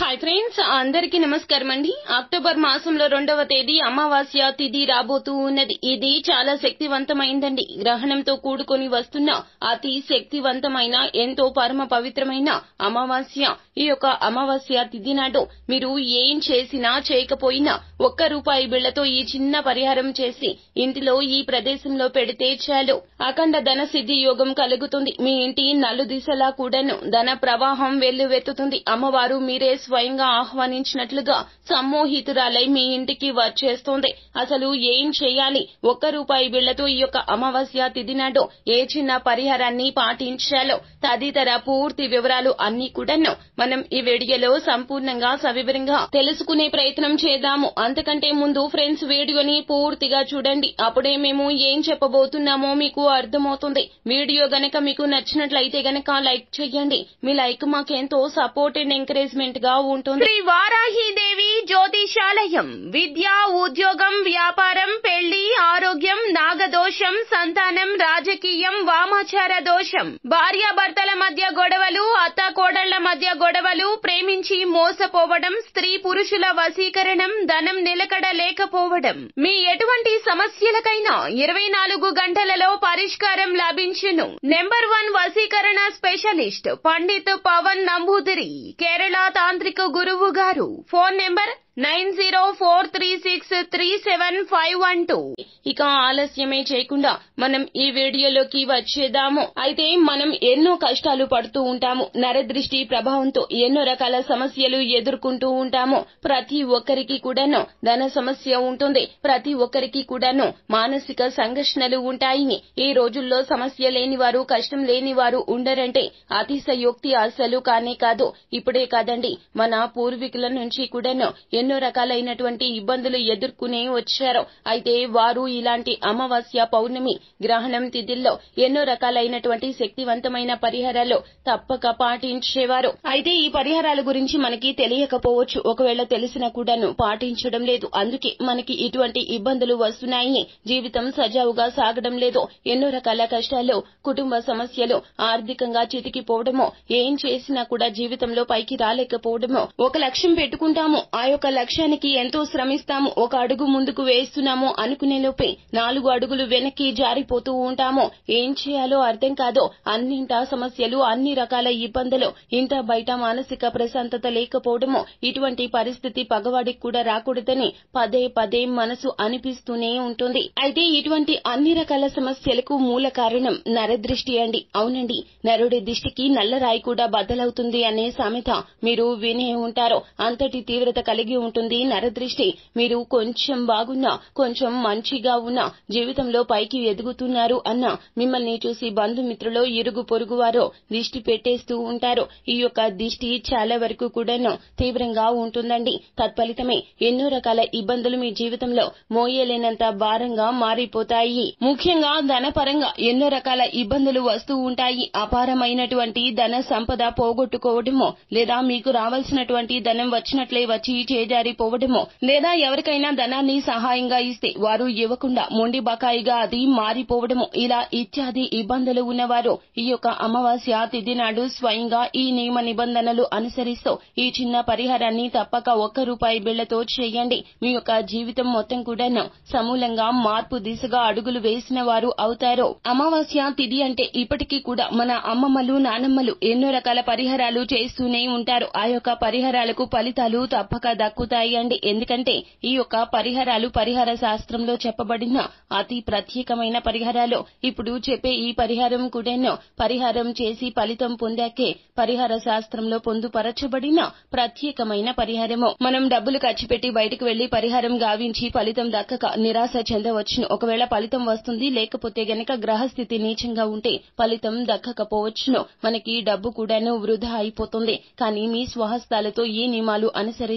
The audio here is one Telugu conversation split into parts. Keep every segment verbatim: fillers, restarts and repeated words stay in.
హాయ్ ఫ్రెండ్స్, అందరికీ నమస్కారం అండి. అక్టోబర్ మాసంలో రెండవ తేదీ అమావాస్య తిథి రాబోతూ ఉన్నది. ఇది చాలా శక్తివంతమైందండి. గ్రహణంతో కూడుకొని వస్తున్న అతి శక్తివంతమైన ఎంతో పరమ పవిత్రమైన అమావాస్య. ఈ యొక్క అమావాస్య తిథి నాడు మీరు ఏం చేసినా చేయకపోయినా ఒక్క రూపాయి బిళ్లతో ఈ చిన్న పరిహారం చేసి ఇంటిలో ఈ ప్రదేశంలో పెడితే చాలు అఖండ ధన సిద్ధి యోగం కలుగుతుంది. మీ ఇంటి నలు దిశలా కూడాను ధన ప్రవాహం వెల్లువెత్తుతుంది. అమ్మవారు మీరే స్వయంగా ఆహ్వానించినట్లుగా సమ్మోహితురాలై మీ ఇంటికి వచ్చేస్తోంది. అసలు ఏం చేయాలి, ఒక్క రూపాయి బిళ్లతో ఈ యొక్క అమావాస్య తిథి నాడు ఏ చిన్న పరిహారాన్ని పాటించాలో తదితర పూర్తి వివరాలు అన్ని కూడాను మనం ఈ వీడియోలో సంపూర్ణంగా సవివరంగా తెలుసుకునే ప్రయత్నం చేద్దాము. అంతకంటే ముందు ఫ్రెండ్స్, వీడియోని పూర్తిగా చూడండి. అప్పుడే మేము ఏం చెప్పబోతున్నామో మీకు అర్థమవుతుంది. వీడియో గనక మీకు నచ్చినట్లయితే గనక లైక్ చేయండి. మీ లైక్ మాకెంతో సపోర్ట్ అండ్ ఎంకరేజ్మెంట్ గా ఉంటుంది. శ్రీ వారాహిదేవి జ్యోతిషాలయం. విద్య, ఉద్యోగం, వ్యాపారం, పెళ్లి, ఆరోగ్యం, నాగదోషం, సంతానం, రాజకీయం, వామాచార దోషం, భార్యాభర్తల మధ్య గొడవలు, అత్త కోడళ్ల మధ్య గొడవలు, ప్రేమించి మోసపోవడం, స్త్రీ పురుషుల వశీకరణం, ధనం నిలకడ లేకపోవడం, మీ ఎటువంటి సమస్యలకైనా ఇరవై నాలుగు గంటలలో పరిష్కారం లభించును. నెంబర్ వన్ వశీకరణ స్పెషలిస్ట్ పండిత్ పవన్ నంబూదిరి, కేరళ తాంత్రిక గురువు గారు. Phone number nine zero four three six three seven five one two. ఇక ఆలస్యమే చేయకుండా మనం ఈ వీడియోలోకి వచ్చేద్దాము. అయితే మనం ఎన్నో కష్టాలు పడుతూ ఉంటాము. నరదృష్టి ప్రభావంతో ఎన్నో రకాల సమస్యలు ఎదుర్కొంటూ ఉంటాము. ప్రతి ఒక్కరికి కూడాను ధన సమస్య ఉంటుంది. ప్రతి ఒక్కరికి కూడాను మానసిక సంఘర్షణలు ఉంటాయి. ఈ రోజుల్లో సమస్య లేని వారు, కష్టం లేని వారు ఉండరంటే అతిశయోక్తి అసలు కానే కాదు. ఇప్పుడే కాదండి, మన పూర్వీకుల నుంచి కూడాను ఎన్నో రకాలైనటువంటి ఇబ్బందులు ఎదుర్కొనే వచ్చారు. అయితే వారు ఇలాంటి అమావాస్య, పౌర్ణమి, గ్రహణం తిథిల్లో ఎన్నో రకాలైనటువంటి శక్తివంతమైన పరిహారాలు తప్పక పాటించేవారు. అయితే ఈ పరిహారాల గురించి మనకి తెలియకపోవచ్చు. ఒకవేళ తెలిసినా కూడాను పాటించడం లేదు. అందుకే మనకి ఇటువంటి ఇబ్బందులు వస్తున్నాయి. జీవితం సజావుగా సాగడం లేదు. ఎన్నో రకాల కష్టాలు, కుటుంబ సమస్యలు, ఆర్థికంగా చితికిపోవడమో, ఏం చేసినా కూడా జీవితంలో పైకి రాలేకపోవడమో. ఒక లక్ష్యం పెట్టుకుంటాము, ఆ యొక్క లక్ష్యానికి ఎంతో శ్రమిస్తాము. ఒక అడుగు ముందుకు వేస్తున్నాము అనుకునే లోపే నాలుగు అడుగులు వెనక్కి జారిపోతూ ఉంటాము. ఏం చేయాలో అర్థం కాదు. అన్నింటా సమస్యలు, అన్ని రకాల ఇబ్బందులు, ఇంట బయట మానసిక ప్రశాంతత లేకపోవడము. ఇటువంటి పరిస్థితి పగవాడికి కూడా రాకూడదని పదే పదే మనసు అనిపిస్తూనే ఉంటుంది. అయితే ఇటువంటి అన్ని రకాల సమస్యలకు మూల కారణం నరదృష్టి అండి. అవునండి, నరుడి దృష్టికి నల్లరాయి కూడా బద్దలవుతుంది అనే సామెత మీరు వినే ఉంటారు. అంతటి తీవ్రత కలిగి ఉంటుంది నరదృష్టి. మీరు కొంచెం బాగున్నా, కొంచెం మంచిగా ఉన్నా, జీవితంలో పైకి ఎదుగుతున్నారు అన్నా మిమ్మల్ని చూసి బంధుమిత్రులు, ఇరుగు పొరుగు వారు దిష్టి పెట్టేస్తూ ఉంటారు. ఈ యొక్క దిష్టి చాలా వరకు కూడాను తీవ్రంగా ఉంటుందండి. తత్ఫలితమే ఎన్నో రకాల ఇబ్బందులు మీ జీవితంలో మోయలేనంత భారంగా మారిపోతాయి. ముఖ్యంగా ధనపరంగా ఎన్నో రకాల ఇబ్బందులు వస్తూ ఉంటాయి. అపారమైనటువంటి ధన సంపద పోగొట్టుకోవడమో, లేదా మీకు రావాల్సినటువంటి ధనం వచ్చినట్లే వచ్చి చేజారిపోవడమో, లేదా ఎవరికైనా ధనాన్ని సహాయంగా ఇస్తే వారు ఇవ్వకుండా మొండి బకాయిగా అది మారిపోవడము, ఇలా ఇత్యాది ఇబ్బందులు ఉన్నవారు ఈ యొక్క అమావాస్య తిథి నాడు స్వయంగా ఈ నియమ నిబంధనలు అనుసరిస్తూ ఈ చిన్న పరిహారాన్ని తప్పక ఒక్క రూపాయి బిళ్లతో చేయండి. మీ యొక్క జీవితం మొత్తం కూడాను సమూలంగా మార్పు దిశగా అడుగులు వేసిన వారు అవుతారు. అమావాస్య తిథి అంటే ఇప్పటికీ కూడా మన అమ్మమ్మలు, నానమ్మలు ఎన్నో రకాల పరిహారాలు చేస్తూనే ఉంటారు. ఆ యొక్క పరిహారాలకు ఫలితాలు తప్పక దక్కుతాయి అండి. ఎందుకంటే ఈ యొక్క పరిహారాలు పరిహార శాస్త్రంలో చెప్పబడిన అతి ప్రత్యేకమైన పరిహారాలు. ఇప్పుడు చెప్పే ఈ పరిహారం కూడాను పరిహారం చేసి ఫలితం పొందాకే పరిహార శాస్త్రంలో పొందుపరచబడిన ప్రత్యేకమైన పరిహారము. మనం డబ్బులు ఖర్చు పెట్టి బయటకు వెళ్లి పరిహారం గావించి ఫలితం దక్కక నిరాశ చెందవచ్చును. ఒకవేళ ఫలితం వస్తుంది, లేకపోతే గనక గ్రహస్థితి నీచంగా ఉంటే ఫలితం దక్కకపోవచ్చును. మనకి డబ్బు కూడాను వృధా అయిపోతుంది. కానీ మీ స్వహస్తాలతో ఈ నియమాలు అనుసరిస్తూ ఈ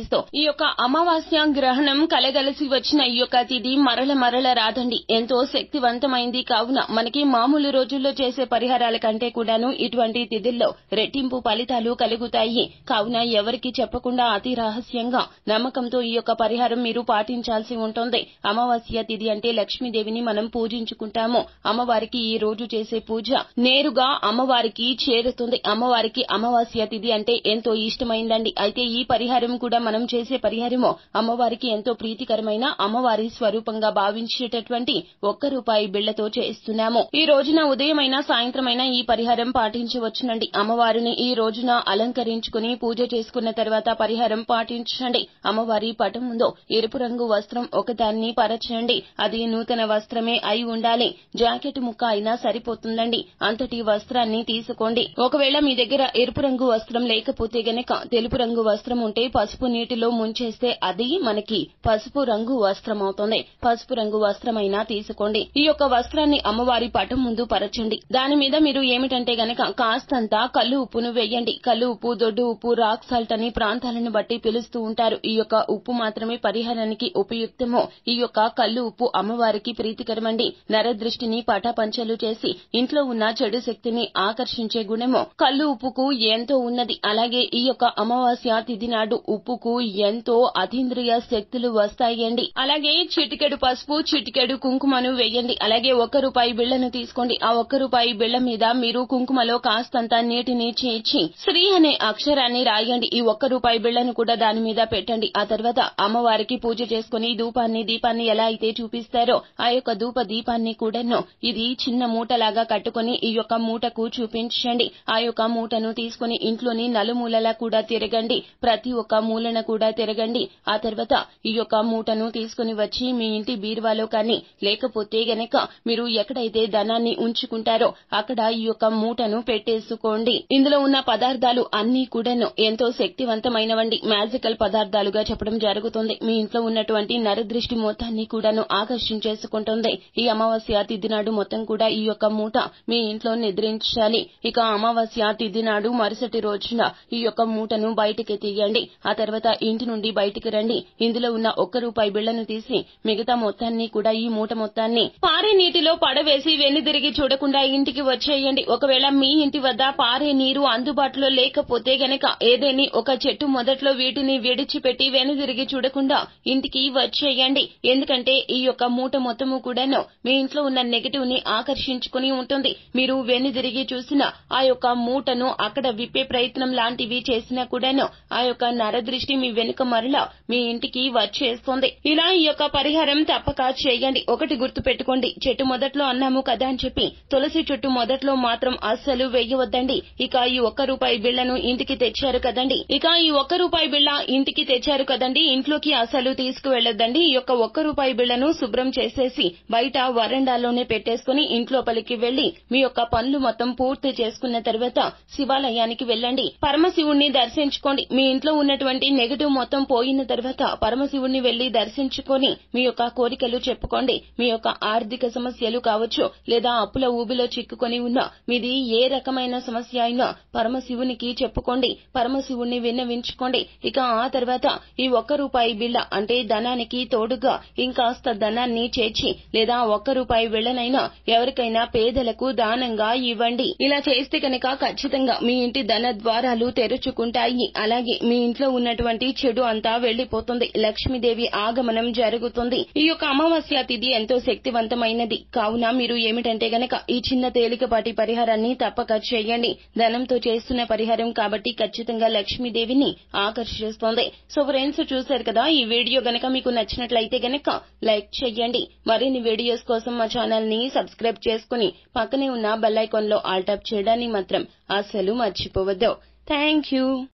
యొక్క అమావాస్య గ్రహణం కలగలిసి వచ్చిన ఈ యొక్క తిథి మరల మరల రాదండి. ఎంతో శక్తివంతమైంది. కావున మనకి మామూలు రోజుల్లో చేసే పరిహారాల కంటే కూడాను ఇటువంటి తిథుల్లో రెట్టింపు ఫలితాలు కలుగుతాయి. కావున ఎవరికి చెప్పకుండా అతి రహస్యంగా నమ్మకంతో ఈ యొక్క పరిహారం మీరు పాటించాల్సి ఉంటుంది. అమావాస్య తిథి అంటే లక్ష్మీదేవిని మనం పూజించుకుంటాము. అమ్మవారికి ఈ రోజు చేసే పూజ నేరుగా అమ్మవారికి చేరుతుంది. అమ్మవారికి అమావాస్య తిథి అంటే ఎంతో ఇష్టమైందండి. అయితే ఈ పరిహారం కూడా మనం చేసే పరిహారము అమ్మవారికి ఎంతో ప్రీతికరమైన అమ్మవారి స్వరూపంగా భావించేటటువంటి ఒక్క రూపాయి బిళ్లతో చేస్తున్నాము. ఈ రోజున ఉదయమైన సాయంత్రమైన ఈ పరిహారం పాటించవచ్చునండి. అమ్మవారిని ఈ రోజున అలంకరించుకుని పూజ చేసుకున్న తర్వాత పరిహారం పాటించండి. అమ్మవారి పటం ముందు ఎరుపు రంగు వస్త్రం ఒకదాన్ని పరచండి. అది నూతన వస్త్రమే అయి ఉండాలి. జాకెట్ ముక్క అయినా సరిపోతుందండి. అంతటి వస్త్రాన్ని తీసుకోండి. ఒకవేళ మీ దగ్గర ఎరుపు రంగు వస్త్రం లేకపోతే గనక తెలుపు రంగు వస్త్రం ఉంటే పసుపు నీటిలో ముంచేస్తే అది మనకి పసుపు రంగు వస్త్రం అవుతుంది. పసుపు రంగు వస్త్రమైనా తీసుకోండి. ఈ యొక్క వస్త్రాన్ని అమ్మవారి పటం ముందు పరచండి. దాని మీద మీరు ఏమిటంటే గనక కాస్తంత కల్లు ఉప్పును వేయండి. కల్లు ఉప్పు, దొడ్డు ఉప్పు, రాక్ సాల్ట్ అని ప్రాంతాలను బట్టి పిలుస్తూ ఉంటారు. ఈ యొక్క ఉప్పు మాత్రమే పరిహారానికి ఉపయుక్తమో. ఈ యొక్క కల్లు ఉప్పు అమ్మవారికి ప్రీతికరమండి. నరదృష్టిని పటాపంచలు చేసి ఇంట్లో ఉన్న చెడు శక్తిని ఆకర్షించే గుణము కల్లు ఉప్పుకు ఎంతో ఉన్నది. అలాగే ఈ యొక్క అమావాస్య తిథి నాడు ఉప్పుకు ఎంతో అతీంద్రియ శక్తులు వస్తాయండి. అలాగే చిటికెడు పసుపు, చిటికెడు కుంకుమను వేయండి. అలాగే ఒక్క రూపాయి బిళ్లను తీసుకోండి. ఆ ఒక్క రూపాయి బిళ్ల మీద మీరు కుంకుమలో కాస్తంత నీటిని చేర్చి శ్రీ అనే అక్షరాన్ని రాయండి. ఈ ఒక్క రూపాయి బిళ్లను కూడా దాని మీద పెట్టండి. ఆ తర్వాత అమ్మవారికి పూజ చేసుకుని ధూపాన్ని దీపాన్ని ఎలా అయితే చూపిస్తారో ఆ యొక్క ధూప దీపాన్ని కూడాను ఇది చిన్న మూటలాగా కట్టుకుని ఈ యొక్క మూటకు చూపించండి. ఆ యొక్క మూటను తీసుకుని ఇంట్లోని నలుమూలలా కూడా తిరగండి. ప్రతి ఒక్క మూలన కూడా తిరగండి. ఆ తర్వాత ఈ యొక్క మూటను తీసుకుని వచ్చి మీ ఇంటి బీరువాలో కానీ లేకపోతే గనక మీరు ఎక్కడైతే ధనాన్ని ఉంచుకుంటారో అక్కడ ఈ యొక్క మూటను పెట్టేసుకోండి. ఇందులో ఉన్న పదార్థాలు అన్ని కూడాను ఎంతో శక్తివంతమైనవండి. మ్యాజికల్ పదార్థాలుగా చెప్పడం జరుగుతుంది. మీ ఇంట్లో ఉన్నటువంటి నరదృష్టి మొత్తాన్ని కూడాను ఆకర్షించేసుకుంటుంది. ఈ అమావాస్య తిథి నాడు మొత్తం కూడా ఈ యొక్క మూట మీ ఇంట్లో నిద్రించాలి. ఇక అమావాస్య తిథి నాడు మరుసటి రోజున ఈ యొక్క మూటను బయటికి తీయండి. ఆ తర్వాత ఇంటి నుండి బయటికి రండి. ఇందులో ఉన్న ఒక్క రూపాయి బిళ్లను తీసి మిగతా మొత్తాన్ని కూడా ఈ మూట మొత్తాన్ని పారే నీటిలో పడవేసి వెనుదిరిగి చూడకుండా ఇంటికి వచ్చేయండి. ఒకవేళ మీ ఇంటి వద్ద పారే నీరు అందుబాటులో లేకపోతే గనక ఏదేని ఒక చెట్టు మొదట్లో వీటిని విడిచిపెట్టి వెనుదిరిగి చూడకుండా ఇంటికి వచ్చేయండి. ఎందుకంటే ఈ యొక్క మూట మొత్తము కూడాను మీ ఇంట్లో ఉన్న నెగటివ్ ని ఆకర్షించుకుని ఉంటుంది. మీరు వెనుదిరిగి చూసిన ఆ యొక్క మూటను అక్కడ విప్పే ప్రయత్నం లాంటివి చేసినా కూడాను ఆ యొక్క నరదృష్టి మీ వెనుక మరలా మీ ఇంటికి వచ్చేస్తుంది. ఇలా ఈ యొక్క పరిహారం తప్పక చేయండి. ఒకటి గుర్తు పెట్టుకోండి, చెట్టు మొదట్లో అన్నాము కదా అని చెప్పి తులసి చెట్టు మొదట్లో మాత్రం అస్సలు వేయవద్దండి. ఇక ఈ ఒక్క రూపాయి బిళ్లను ఇంటికి తెచ్చారు కదండి ఇక ఈ ఒక్క రూపాయి బిళ్ల ఇంటికి తెచ్చారు కదండి ఇంట్లోకి అసలు తీసుకువెళ్లొద్దండి. ఈ యొక్క ఒక్క రూపాయి బిళ్లను శుభ్రం చేసేసి బయట వరండాలోనే పెట్టేసుకుని ఇంట్లోపలికి వెళ్లి మీ యొక్క పనులు మొత్తం పూర్తి చేసుకున్న తర్వాత శివాలయానికి వెళ్ళండి. పరమశివుణ్ణి దర్శించుకోండి. మీ ఇంట్లో ఉన్నటువంటి నెగటివ్ మొత్తం పోయిన తర్వాత పరమశివుణ్ణి వెళ్లి దర్శించుకొని మీ యొక్క కోరికలు చెప్పుకోండి. మీ యొక్క ఆర్థిక సమస్యలు కావచ్చు లేదా అప్పుల ఊబిలో చిక్కుకొని ఉన్న మీది ఏ రకమైన సమస్య అయినా పరమశివునికి చెప్పుకోండి. పరమశివుణ్ణి విన్నవించుకోండి. ఇక ఆ తర్వాత ఈ ఒక్క రూపాయి బిళ్ల అంటే ధనానికి తోడుగా ఇంకాస్త ధనాన్ని చేర్చి లేదా ఒక్క రూపాయి బిళ్లనైనా ఎవరికైనా పేదలకు దానంగా ఇవ్వండి. ఇలా చేస్తే కనుక ఖచ్చితంగా మీ ఇంటి ధన ద్వారాలు తెరుచుకుంటాయి. అలాగే మీ ఇంట్లో ఉన్నటువంటి చెడు అంతా వెళ్లిపోతుంది. లక్ష్మీదేవి ఆగమనం జరుగుతుంది. ఈ యొక్క అమావాస్య తిథి ఎంతో శక్తివంతమైనది. కావున మీరు ఏమిటంటే గనక ఈ చిన్న తేలికపాటి పరిహారాన్ని తప్పక చేయండి. ధనంతో చేస్తున్న పరిహారం కాబట్టి ఖచ్చితంగా లక్ష్మీదేవిని ఆకర్షిస్తుంది. సో ఫ్రెండ్స్, చూశారు కదా, ఈ వీడియో గనక మీకు నచ్చినట్లయితే గనక లైక్ చేయండి. మరిన్ని వీడియోస్ కోసం మా ఛానల్ ని సబ్స్క్రైబ్ చేసుకుని పక్కనే ఉన్న బెల్ ఐకాన్ లో ఆల్ టాప్ చేయడాన్ని మాత్రం అస్సలు మర్చిపోవద్దు. Thank you.